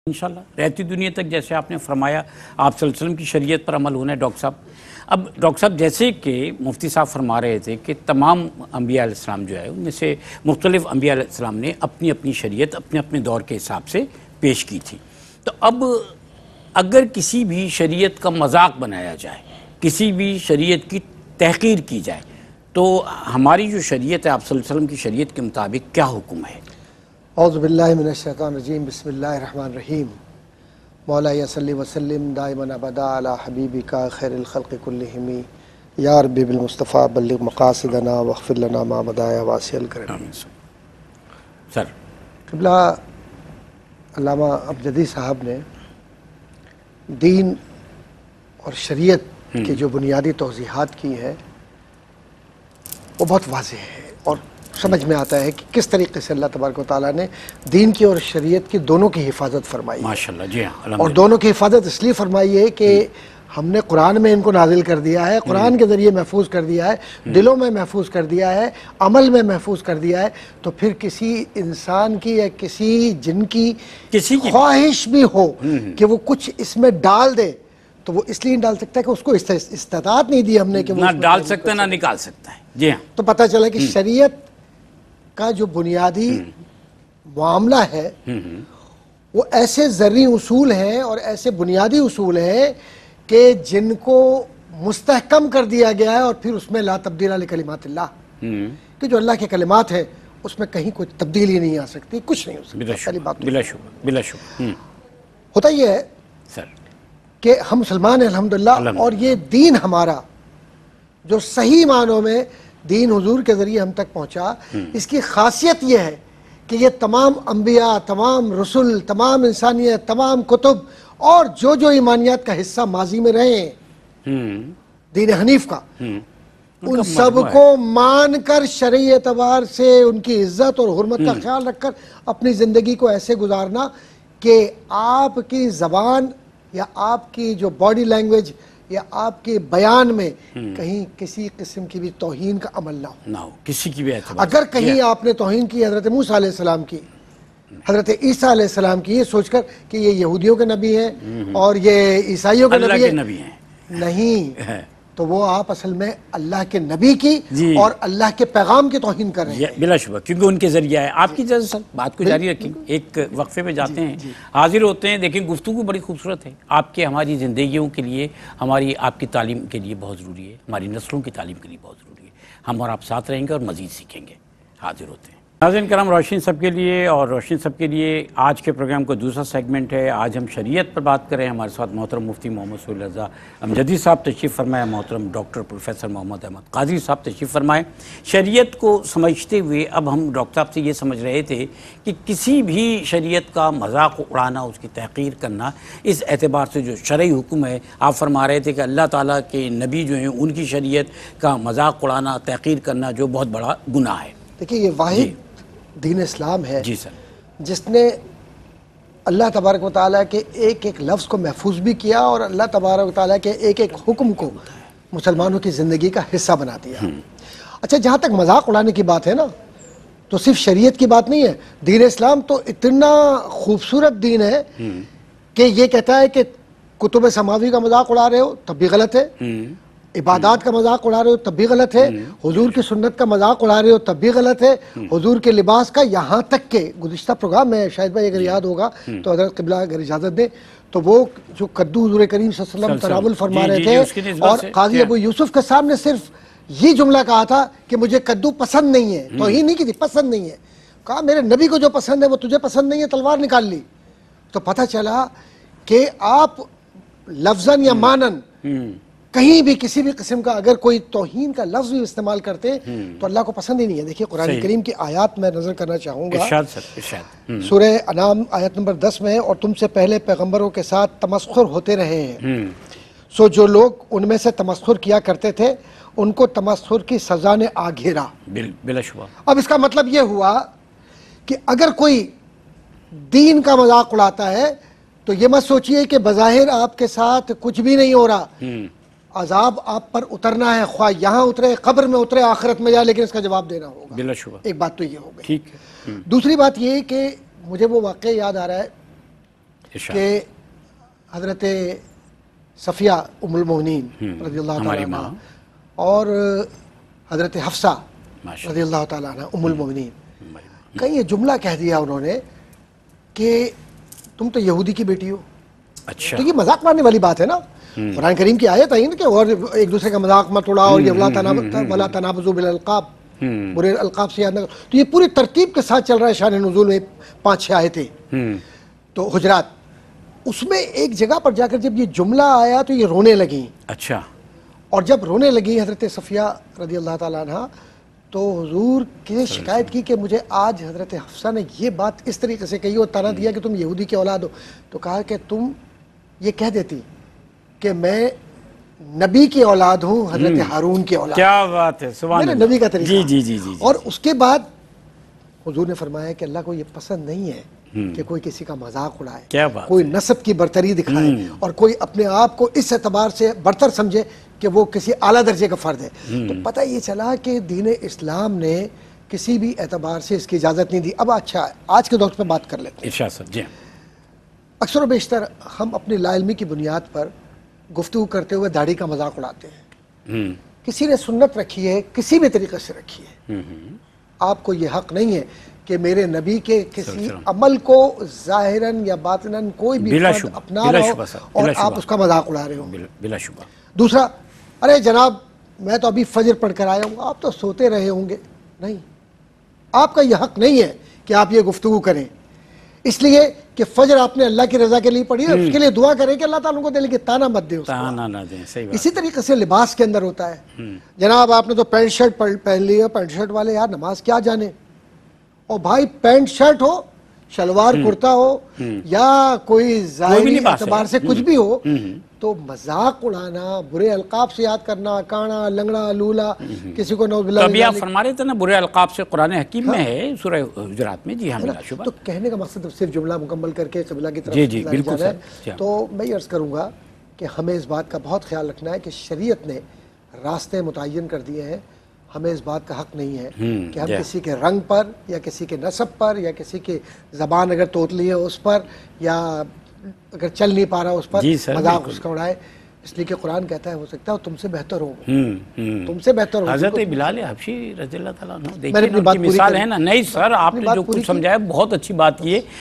انشاءاللہ رہتی دنیا تک جیسے آپ نے فرمایا آپ صلی اللہ علیہ وسلم کی شریعت پر عمل ہونا ہے ڈاکٹر صاحب۔ اب ڈاکٹر صاحب جیسے کہ مفتی صاحب فرما رہے تھے کہ تمام انبیاء علیہ السلام جو ہے ان میں سے مختلف انبیاء علیہ السلام نے اپنی اپنی شریعت اپنے اپنے دور کے حساب سے پیش کی تھی، تو اب اگر کسی بھی شریعت کا مذاق بنایا جائے، کسی بھی شریعت کی تحقیر کی جائے، تو ہماری جو شریعت ہے آپ صلی اللہ علیہ وسلم کی شریعت کے مطابق کیا حکم ہے؟ اعوذ باللہ من الشیطان الرجیم، بسم اللہ الرحمن الرحیم۔ مولا صلی وسلم دائما ابدا علی حبیبک خیر الخلق کلہم، یا رب بالمصطفیٰ بلغ مقاصدنا واغفر لنا ما مضى یا واسع الکرم۔ سر قبلہ علامہ ابجدی صاحب نے دین اور شریعت کی جو بنیادی توضیحات کی ہے وہ بہت واضح ہے، اور سمجھ میں آتا ہے کہ کس طریقے سے اللہ تبارک و تعالیٰ نے دین کی اور شریعت کی دونوں کی حفاظت فرمائی ہے۔ ماشاءاللہ، جی ہاں، اور دونوں کی حفاظت اس لیے فرمائی ہے کہ ہم نے قرآن میں ان کو نازل کر دیا ہے، قرآن کے ذریعے محفوظ کر دیا ہے، دلوں میں محفوظ کر دیا ہے، عمل میں محفوظ کر دیا ہے، تو پھر کسی انسان کی یا کسی جن کی خواہش بھی ہو کہ وہ کچھ اس میں ڈال دے تو وہ اس لیے نہیں ڈال سکتا ہے کہ اس کو استطاعت نہیں دی ہم نے کہ وہ نہ ڈال سکتا نہ نکال سکتا ہے۔ جی ہاں، تو پتہ چلا کہ شریعت کا جو بنیادی معاملہ ہے وہ ایسے ذرعی اصول ہیں اور ایسے بنیادی اصول ہیں کہ جن کو مستحکم کر دیا گیا ہے، اور پھر اس میں لا تبدیل لکلمات اللہ، کہ جو اللہ کے کلمات ہیں اس میں کہیں کوئی تبدیلی نہیں آ سکتی، کچھ نہیں ہو سکتا۔ پہلی بات بلا شبہ بلا شبہ ہوتا یہ ہے سر کہ ہم مسلمان ہیں الحمدللہ، اور یہ دین ہمارا جو صحیح معنوں میں دین حضور کے ذریعے ہم تک پہنچا، اس کی خاصیت یہ ہے کہ یہ تمام انبیاء، تمام رسول، تمام انسانیت، تمام کتب اور جو ایمانیات کا حصہ ماضی میں رہے ہیں دین حنیف کا، ان سب کو مان کر شرعی اعتبار سے ان کی عزت اور حرمت کا خیال رکھ کر اپنی زندگی کو ایسے گزارنا کہ آپ کی زبان یا آپ کی جو باڈی لینگویج یا آپ کے بیان میں کہیں کسی قسم کی بھی توہین کا عمل نہ ہو، کسی کی بھی اعتبار۔ اگر کہیں آپ نے توہین کی حضرت موسیٰ علیہ السلام کی، حضرت عیسیٰ علیہ السلام کی، یہ سوچ کر کہ یہ یہودیوں کے نبی ہیں اور یہ عیسائیوں کے نبی ہیں، نہیں، تو وہ آپ اصل میں اللہ کے نبی کی اور اللہ کے پیغام کی توہین کر رہے ہیں بلا شبہ، کیونکہ ان کے ذریعہ ہے۔ آپ کی اجازت سر بات کو جاری رکھیں، ایک وقفے پہ جاتے ہیں، حاضر ہوتے ہیں۔ دیکھیں گفتگو بڑی خوبصورت ہے، آپ کے ہماری زندگیوں کے لیے، ہماری آپ کی تعلیم کے لیے بہت ضروری ہے، ہماری نسلوں کی تعلیم کے لیے بہت ضروری ہے۔ ہم اور آپ ساتھ رہیں گے اور مزید سیکھیں گے۔ حاضر ہوتے ہیں ناظرین کرام، روشن سب کے لیے، اور روشن سب کے لیے آج کے پروگرام کا دوسرا سیگمنٹ ہے۔ آج ہم شریعت پر بات کریں۔ ہمارے ساتھ محترم مفتی محمد سہیل رضا امجدی صاحب تشریف فرمائے، محترم ڈاکٹر پروفیسر محمد احمد قاضی صاحب تشریف فرمائے۔ شریعت کو سمجھتے ہوئے اب ہم ڈاکٹر صاحب سے یہ سمجھ رہے تھے کہ کسی بھی شریعت کا مذاق اڑانا، اس کی تحقیر کرنا، اس اعتبار سے جو شرعی حکم ہے، آپ فرما رہے تھے کہ اللہ تعالیٰ کے نبی جو ہیں ان کی شریعت کا مذاق اڑانا، تحقیر کرنا جو بہت بڑا گناہ ہے۔ دیکھیے یہ واحد دین اسلام ہے جی سر، جس نے اللہ تبارک و تعالیٰ کے ایک ایک لفظ کو محفوظ بھی کیا اور اللہ تبارک و تعالیٰ کے ایک ایک حکم کو مسلمانوں کی زندگی کا حصہ بنا دیا۔ اچھا، جہاں تک مذاق اڑانے کی بات ہے نا، تو صرف شریعت کی بات نہیں ہے، دین اسلام تو اتنا خوبصورت دین ہے کہ یہ کہتا ہے کہ کتب سماوی کا مذاق اڑا رہے ہو تب بھی غلط ہے، عبادات کا مذاق اڑا رہے ہو تب بھی غلط ہے، حضور کی سنت کا مذاق اڑا رہے ہو تب بھی غلط ہے، حضور کے لباس کا، یہاں تک کہ گزشتہ پروگرام میں شاید بھائی اگر یاد ہوگا تو حضرت قبلہ اگر اجازت دیں تو وہ جو کدو حضور کریم صلی اللہ علیہ وسلم تناول فرما رہے تھے، اور قاضی ابو یوسف کے سامنے صرف یہ جملہ کہا تھا کہ مجھے کدو پسند نہیں ہے، توہین نہیں کی تھی، پسند نہیں ہے، کہا میرے نبی کو جو پسند ہے وہ تجھے پسند نہیں ہے، تلوار نکال لی۔ تو پتہ چلا کہ آپ لفظاً یا معناً کہیں بھی کسی بھی قسم کا اگر کوئی توہین کا لفظ بھی استعمال کرتے تو اللہ کو پسند ہی نہیں ہے۔ دیکھیے قرآن کریم کی آیات میں نظر کرنا چاہوں گا، سورہ انعام آیت نمبر 10 میں، اور تم سے پہلے پیغمبروں کے ساتھ تمسخر ہوتے رہے ہیں، سو جو لوگ ان میں سے تمسخر کیا کرتے تھے ان کو تمسخر کی سزا نے آ گھیرا۔ بلا شبہ۔ اب اس کا مطلب یہ ہوا کہ اگر کوئی دین کا مذاق اڑاتا ہے تو یہ مت سوچئے کہ بظاہر آپ کے ساتھ کچھ بھی نہیں ہو رہا، عذاب آپ پر اترنا ہے، خواہ یہاں اترے، قبر میں اترے، آخرت میں جائے، لیکن اس کا جواب دینا ہوگا۔ بلا شبہ۔ ایک بات تو یہ ہو گئی۔ ٹھیک ہے۔ دوسری بات یہ کہ مجھے وہ واقعہ یاد آ رہا ہے ارشاد۔ کہ حضرت صفیہ ام المؤمنین رضی اللہ ہماری تعالیٰ ماں، عنہ اور حضرت حفصہ ماشاء رضی اللہ تعالیٰ عنہ ام المؤمنین، ہماری ماں۔ کہیں یہ جملہ کہہ دیا انہوں نے کہ تم تو یہودی کی بیٹی ہو. اچھا، تو یہ مذاق مارنے والی بات ہے نا. قرآن کریم کی آیت آئی نا کہ اور ایک دوسرے کا مذاق مت اڑاؤ اور یہ ولا تنابزوا بالالقاب، برے القاب سے یاد نہ کرو. تو یہ پوری ترتیب کے ساتھ چل رہا ہے شان نزول میں 5-6 آیتیں. تو حجرات، اس میں ایک جگہ پر جا کر جب یہ جملہ آیا تو یہ رونے لگیں. اچھا، اور جب رونے لگی حضرت صفیہ رضی اللہ تعالیٰ عنہ تو حضور کی شکایت کی کہ مجھے آج حضرت حفصہ نے یہ بات اس طریقے سے کہی اور طعنہ دیا کہ تم یہودی کی اولاد ہو. تو کہا کہ تم یہ کہہ دیتی کہ میں نبی کی اولاد ہوں، حضرت ہارون کی اولاد. کیا بات ہے، سبحان میرے اللہ. نبی کا طریقہ. جی جی جی جی. اور اس کے بعد حضور نے فرمایا کہ اللہ کو یہ پسند نہیں ہے کہ کوئی کسی کا مذاق اڑائے، کیا بات، کوئی نسب کی برتری دکھائے اور کوئی اپنے آپ کو اس اعتبار سے برتر سمجھے کہ وہ کسی اعلیٰ درجے کا فرد ہے. تو پتہ یہ چلا کہ دین اسلام نے کسی بھی اعتبار سے اس کی اجازت نہیں دی. اب اچھا آج کے دور پہ بات کر لیتے ہیں. ارشاد صاحب. جی اکثر و بیشتر ہم اپنی لا علمی کی بنیاد پر گفتگو کرتے ہوئے داڑھی کا مذاق اڑاتے ہیں. کسی نے سنت رکھی ہے، کسی بھی طریقے سے رکھی ہے. آپ کو یہ حق نہیں ہے کہ میرے نبی کے کسی عمل کو ظاہراً یا باطناً کوئی بھی فرد اپنا رہا ہو اور آپ اس کا مذاق اڑا رہے ہو. بلا شبہ. دوسرا، ارے جناب میں تو ابھی فجر پڑھ کر آیا ہوں، آپ تو سوتے رہے ہوں گے. نہیں، آپ کا یہ حق نہیں ہے کہ آپ یہ گفتگو کریں. اس لیے کہ فجر آپ نے اللہ کی رضا کے لیے پڑھی ہے، اس کے لیے دعا کریں کہ اللہ تعالیٰ کو دے، لیکن تانا مت دے اس کو. تانا نہ دیں، صحیح بات. اسی طریقے سے لباس کے اندر ہوتا ہے. جناب آپ نے تو پینٹ شرٹ پہن لی ہے، پینٹ شرٹ والے یار نماز کیا جانے. اور بھائی پینٹ شرٹ ہو، شلوار کرتا ہو یا کوئی ظاہری اعتبار سے کچھ بھی ہو، تو مذاق اڑانا، برے القاب سے یاد کرنا، کانا، لنگڑا، لولا، کسی کو نعوذ باللہ. تو ابھی آپ فرما رہے تھے نا برے القاب سے قرآن حکیم میں ہے سورہ حجرات میں. جی ہاں، بلا شبہ. تو کہنے کا مقصد صرف جملہ مکمل کر کے قبلہ کی طرف جی بالکل جانا ہے. تو میں یہ عرض کروں گا کہ ہمیں اس بات کا بہت خیال رکھنا ہے کہ شریعت نے راستے متعین کر دیے ہیں. ہمیں اس بات کا حق نہیں ہے کہ ہم کسی کے رنگ پر یا کسی کے نسب پر یا کسی کی زبان اگر توتلی ہے اس پر یا اگر چل نہیں پا رہا اس پر مذاق اس کا اڑائے. اس لیے کہ قرآن کہتا ہے ہو سکتا ہے تم سے بہتر ہو، تم سے بہتر ہو. حضرت بلال حبشی رضی اللہ تعالیٰ عنہ، دیکھیں ان کی مثال ہے نا. نہیں سر، آپ نے جو کچھ سمجھایا بہت اچھی بات کی ہے.